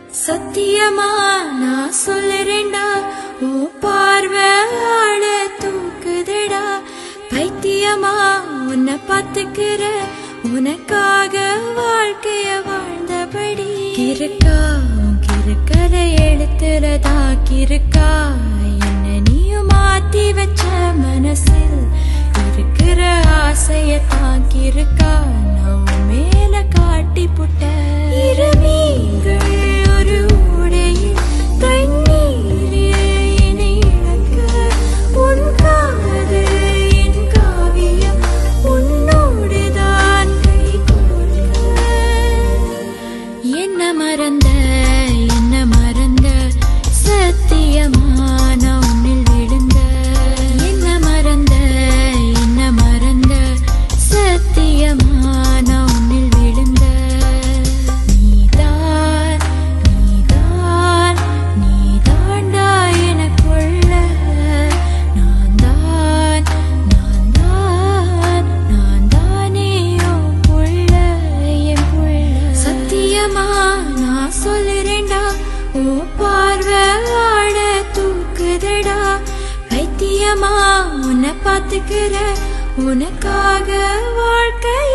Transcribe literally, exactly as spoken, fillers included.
சத்தியமா நான் சொல்லுறேன்டா, ஓ பார்வையாட தூக்குதடா. பைத்தியமா உன்னை பார்த்துக்கிற, உனக்காக வாழ்க்கைய வாழ்ந்தபடி. கிறுக்கா கிறுக்கரை எழுத்துறதா கிறுக்கா, என்ன நீயும் மாத்தி வச்ச மனசில் இருக்கிற ஆசையத்தான் கிறுக்கா நான் மேல காட்டி புட்ட. இரவீங்கள் ஒரு உடையில் தண்ணீரில் என்னை இழக்க, உன் காதல் என் காவியம் உன்னோடுதான் கை கோர்க்க. என்ன மறந்த என்ன மறந்த சத்தியமா நான் உன்னில் விழுந்த. என்ன மறந்த என்ன மறந்த சத்தியமா நான் உன்னில் விழுந்த. நீதான் நீதான் நீதாண்டா எனக்குள்ள. நான் தான் நான் தான் நான் தானே உன் புள்ள என் புள்ள. சத்தியமா நான் சொல்லுறேன்டா, ஓ பார்வையாட தூக்குதடா. பைத்தியமா உன்னை பார்த்துக்கிற, உனக்காக வாழ்க்கை